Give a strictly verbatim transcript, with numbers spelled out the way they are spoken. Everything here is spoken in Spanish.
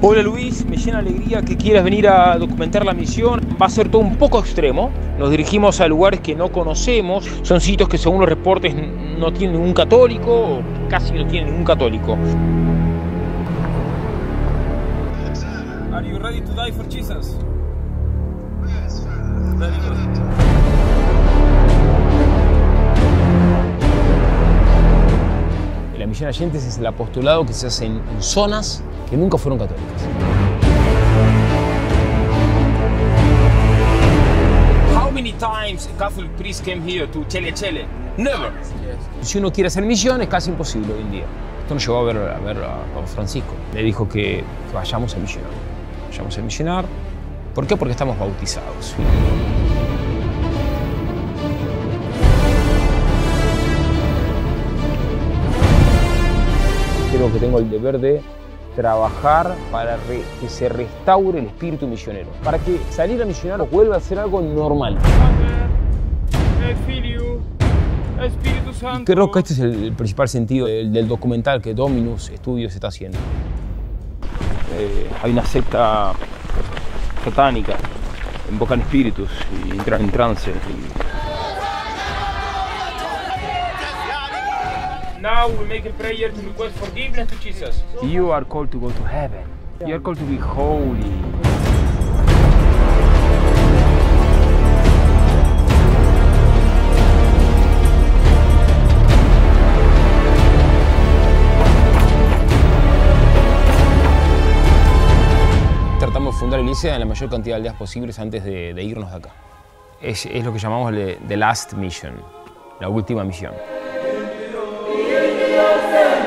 Hola Luis, me llena de alegría que quieras venir a documentar la misión. Va a ser todo un poco extremo. Nos dirigimos a lugares que no conocemos. Son sitios que según los reportes no tienen ningún católico o casi no tienen ningún católico. Are you ready to die for Jesus? Very good. La misión Allentes es el apostolado que se hace en, en zonas que nunca fueron católicas. How many times a Catholic priest came here to Chele Chele? Never. Si uno quiere hacer misión es casi imposible hoy en día. Esto nos llevó a ver a, ver a Papa Francisco. Le dijo que, que vayamos a misionar. Vayamos a misionar. ¿Por qué? Porque estamos bautizados. Creo que tengo el deber de trabajar para re, que se restaure el espíritu misionero, para que salir a misionar vuelva a ser algo normal. Padre, Filio, Espíritu Santo. Y creo que este es el, el principal sentido del, del documental que Dominus Studios está haciendo. Eh, hay una secta satánica, invocan espíritus y entran en trance. Y... Now we make a prayer to request forgiveness to Jesus. You are called to go to heaven. You are called to be holy. Tratamos de fundar la iglesia en la mayor cantidad de aldeas posibles antes de, de irnos de acá. Es, es lo que llamamos the, the last mission, la última misión. Dios